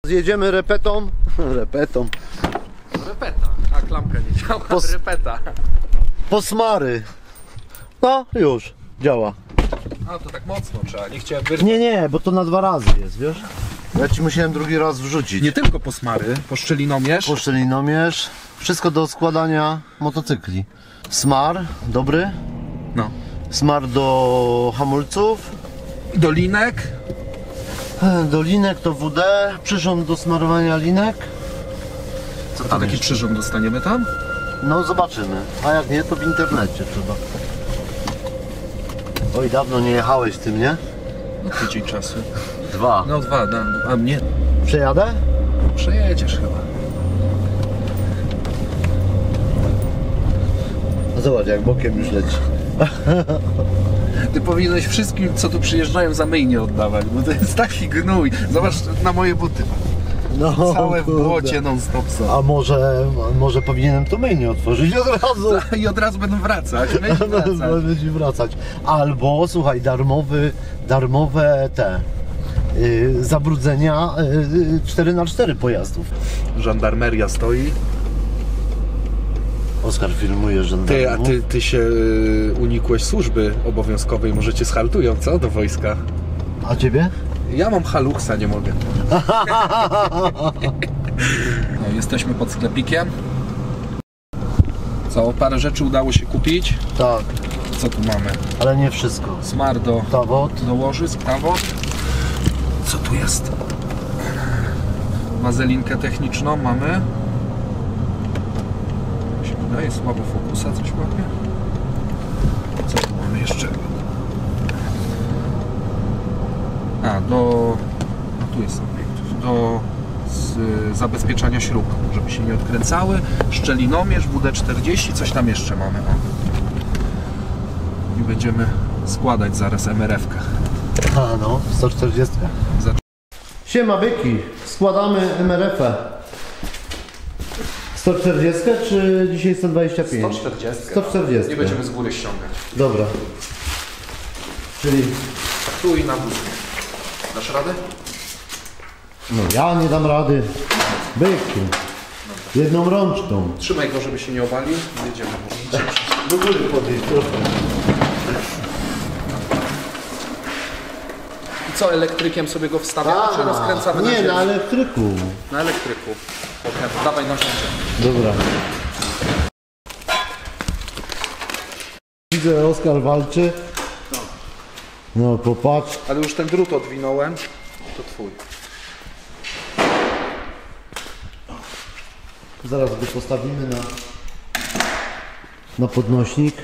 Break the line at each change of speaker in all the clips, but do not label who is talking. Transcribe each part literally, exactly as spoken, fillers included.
Zjedziemy repetą. Repetą.
Repeta, a klamka nie działa.
Pos...
Repeta.
Posmary. No, już. Działa.
A to tak mocno trzeba, nie chciałem wyrwać.
Nie, nie, bo to na dwa razy jest, wiesz? Ja ci musiałem drugi raz wrzucić.
Nie tylko posmary, poszczelinomierz.
Poszczelinomierz. Wszystko do składania motocykli. Smar, dobry.
No.
Smar do hamulców.
Do linek.
Do linek to W D. Przyrząd do smarowania linek.
Co tam? A taki przyrząd dostaniemy tam?
No zobaczymy. A jak nie, to w internecie trzeba. Oj, dawno nie jechałeś tym, nie?
No tydzień czasu.
Dwa.
No dwa, no, a mnie?
Przejadę?
Przejedziesz chyba.
A zobacz, jak bokiem już leci.
Ty powinieneś wszystkim, co tu przyjeżdżają, za myjnie oddawać, bo to jest taki gnój. Zobacz na moje buty.
No,
Całe w
kurde.
błocie non-stop są.
A może, może powinienem to myjnie otworzyć od razu?
I od razu będą wracać. Będzie wracać.
Będzie wracać. Albo, słuchaj, darmowy, darmowe te yy, zabrudzenia yy, cztery na cztery pojazdów.
Żandarmeria stoi.
Oskar filmuje żandarmów.
Ty, a ty, ty się y, unikłeś służby obowiązkowej, może cię schaltują, co? Do wojska.
A ciebie?
Ja mam haluksa, nie mogę. No, jesteśmy pod sklepikiem. Co, parę rzeczy udało się kupić.
Tak,
Co tu mamy?
ale nie wszystko.
Smar do,
Tawot.
do łożysk, tawot. Co tu jest? Wazelinkę techniczną mamy. Mi się wydaje, słabo fokusa coś łapie. Co tu mamy jeszcze? A, do... No tu jest obiekt. Do z, zabezpieczania śrub, żeby się nie odkręcały. Szczelinomierz, W D czterdzieści, coś tam jeszcze mamy. O. I będziemy składać zaraz M R F-kę.
A no, sto czterdzieści.
Za...
Siema byki, składamy M R F-ę. sto czterdzieści czy dzisiaj sto dwadzieścia pięć?
sto czterdzieści.
sto czterdzieści.
Nie będziemy z góry ściągać.
Dobra. Czyli...
Tu i na wózku. Dasz radę?
No ja nie dam rady. Byku. Jedną rączką.
Trzymaj go, żeby się nie obalił. Jedziemy.
Do góry podejść trochę.
I co, elektrykiem sobie go wstawiamy, czy rozkręcamy na
Nie,
ziemi?
na elektryku.
Na elektryku. Okej, to dawaj narzędzie.
Dobra. Widzę, Oskar walczy. No popatrz.
Ale już ten drut odwinąłem. To twój.
Zaraz go postawimy na, na podnośnik.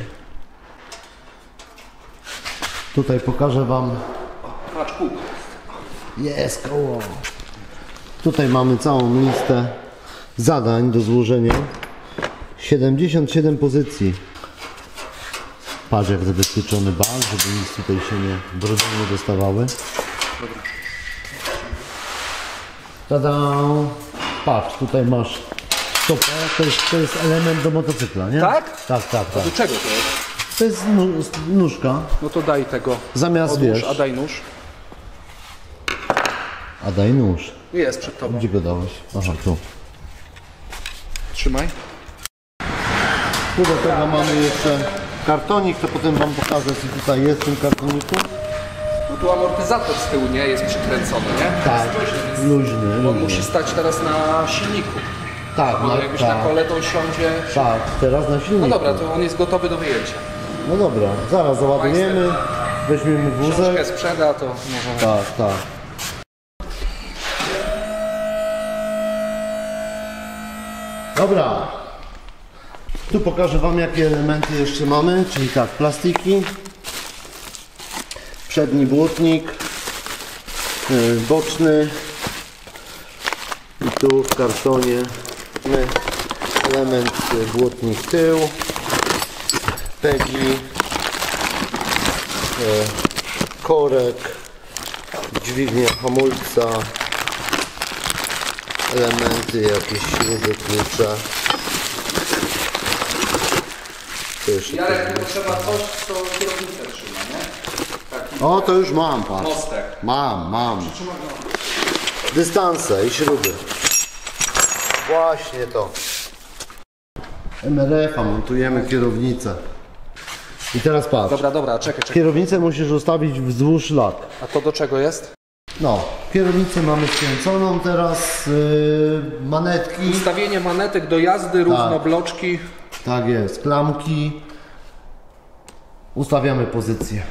Tutaj pokażę wam.
Patrz, kółko.
Jest koło. Tutaj mamy całą listę zadań do złożenia. siedemdziesiąt siedem pozycji. Patrz, jak zabezpieczony bal, żeby nic tutaj się nie brodą nie dostawały. Tada! Patrz, tutaj masz stopę. To jest, to jest element do motocykla, nie?
Tak?
Tak, tak, tak.
Do czego to jest?
To jest nu- nóżka.
No to daj tego.
Zamiast,
Odłóż,
wiesz...
a daj nóż.
A daj nóż.
Jest przed tobą.
Gdzie go dałeś? Aha, tu.
Trzymaj.
Tu do tego mamy jeszcze kartonik, to potem wam pokażę, co tutaj jest w tym kartoniku.
No tu amortyzator z tyłu nie jest przykręcony, nie?
Tak,
Jest
luźny,
On
luźny.
musi stać teraz na silniku.
Tak,
Bo
no,
jakbyś na
tak,
kole to siądzie.
tak, teraz na silniku.
No dobra, to on jest gotowy do wyjęcia.
No dobra, zaraz załadujemy, weźmiemy wózek.
Książkę sprzeda, to możemy...
Tak, tak. Dobra. Tu pokażę wam, jakie elementy jeszcze mamy, czyli tak, plastiki, przedni błotnik, yy, boczny i tu w kartonie mamy element yy, błotnik tył, pegi, yy, korek, dźwignia hamulca, elementy, jakieś śruby, klucze.
Jarek, to trzeba coś, co kierownicę trzyma, nie? Taki
O, to już mam, patrz.
mostek.
Mam, mam.
Przytrzymaj go.
dystanse i śruby. Właśnie to. M R F-a montujemy kierownicę. I teraz patrz.
Dobra, dobra, czekaj, czekaj.
Kierownicę musisz ustawić wzdłuż lat.
A to do czego jest?
No, kierownicę mamy skręconą teraz, yy, manetki.
Ustawienie manetek do jazdy, równo bloczki.
Tak jest, klamki. Ustawiamy pozycję.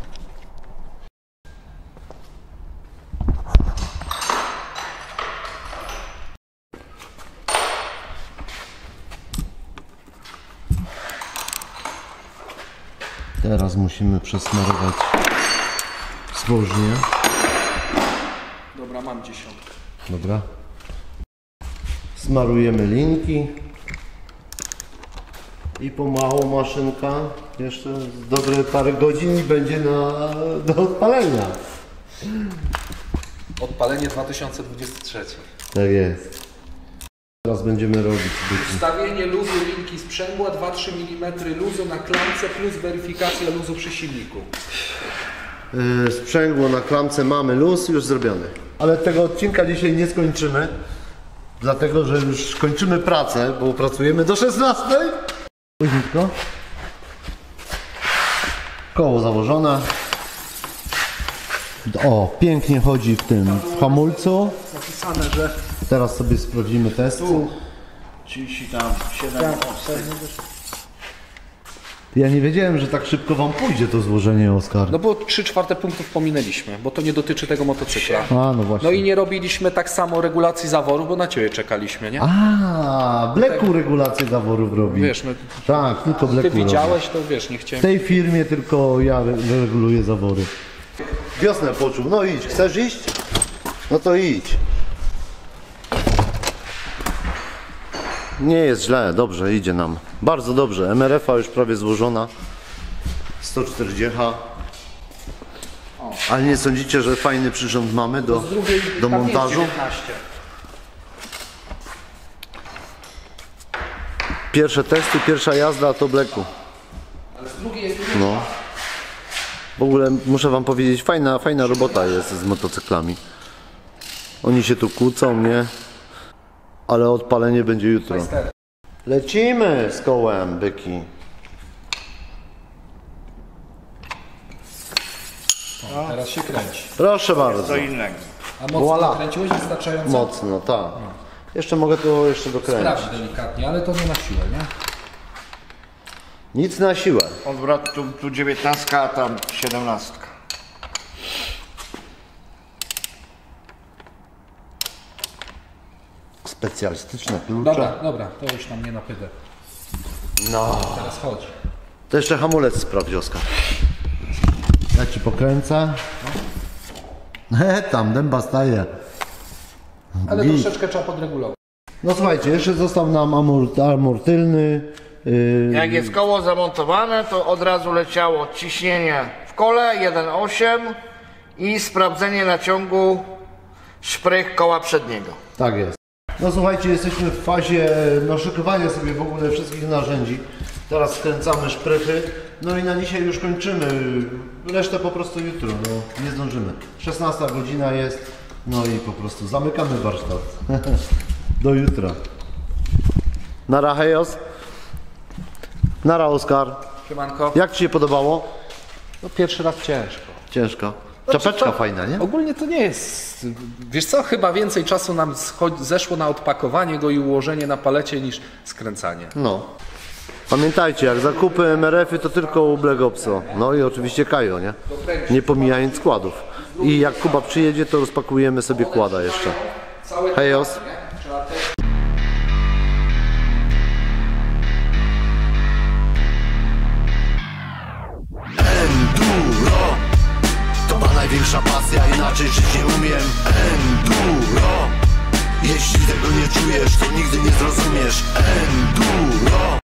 Teraz musimy przesmarować zwożnię.
Dobra, mam dziesiątkę.
Dobra. Smarujemy linki. I pomału maszynka jeszcze dobre parę godzin i będzie na, do odpalenia.
Odpalenie dwa tysiące dwudziesty trzeci.
Tak jest. Teraz będziemy robić byki.
Ustawienie luzu linki sprzęgła dwa do trzech milimetrów luzu na klamce plus weryfikacja luzu przy silniku.
Yy, sprzęgło na klamce mamy, luz już zrobiony. Ale tego odcinka dzisiaj nie skończymy. Dlatego, że już kończymy pracę, bo pracujemy do szesnastej. Później koło założone. O, pięknie chodzi w tym w hamulcu.
Napisane, że
Teraz sobie sprawdzimy testy.
trzydzieści tam siedem
Ja nie wiedziałem, że tak szybko wam pójdzie to złożenie, Oskar.
no bo trzy czwarte punktów pominęliśmy, bo to nie dotyczy tego motocykla.
A, no właśnie.
No i nie robiliśmy tak samo regulacji zaworu, bo na ciebie czekaliśmy, nie?
A, Bleku regulację zaworów robi.
Wiesz, no,
Tak, tylko Bleku
ty
robi.
widziałeś, to wiesz, nie
W
chciałem.
tej firmie tylko ja re- reguluję zawory. Wiosnę poczuł. No idź. Chcesz iść? No to idź. Nie jest źle, dobrze, idzie nam. Bardzo dobrze. M R F-a już prawie złożona. sto czterdzieści. Ale nie sądzicie, że fajny przyrząd mamy do, do montażu? Pierwsze testy, pierwsza jazda to Bleku.
Ale z drugiej jest
No. W ogóle muszę wam powiedzieć, fajna, fajna robota jest z motocyklami. Oni się tu kłócą, nie? Ale odpalenie będzie jutro. Lecimy z kołem, byki.
Teraz się kręci.
Proszę bardzo.
Co innego.
A mocno
Voilà.
nakręciłeś wystarczająco?
Mocno, tak. Jeszcze mogę to jeszcze dokręcić.
Sprawdź delikatnie, ale to nie na siłę, nie?
Nic na siłę.
Odwrot tu, tu dziewiętnastka, a tam siedemnastka.
Specjalistyczne klucze.
Dobra, dobra, to już tam nie napydę.
No.
Teraz chodź.
To jeszcze hamulec sprawdź, Oskar. Ja ci pokręcę. He, tam dęba staje.
Ale
Git.
troszeczkę trzeba podregulować.
No słuchajcie, jeszcze został nam amor, armor tylny. Yy,
Jak jest koło zamontowane, to od razu leciało ciśnienie w kole jeden przecinek osiem i sprawdzenie naciągu szprych koła przedniego.
Tak jest. No słuchajcie, jesteśmy w fazie no, szykowania sobie w ogóle wszystkich narzędzi. Teraz skręcamy szprychy. No i na dzisiaj już kończymy. Resztę po prostu jutro, no nie zdążymy. szesnasta godzina jest. No i po prostu zamykamy warsztat. Do jutra. Nara hejos. Nara Oskar.
Siemanko.
Jak ci się podobało?
No pierwszy raz ciężko.
Ciężko. Czapeczka
to-
fajna, nie?
Ogólnie to nie jest. Wiesz co, chyba więcej czasu nam scho- zeszło na odpakowanie go i ułożenie na palecie niż skręcanie.
No. Pamiętajcie, jak zakupy M R F-y to tylko u Black Opso. No i oczywiście Kajo, nie? Nie pomijając składów. I jak Kuba przyjedzie, to rozpakujemy sobie kłada jeszcze. Hejos.
Enduro to ma największa pasja, inaczej żyć nie umiem. Enduro, jeśli tego nie czujesz, to nigdy nie zrozumiesz. Enduro.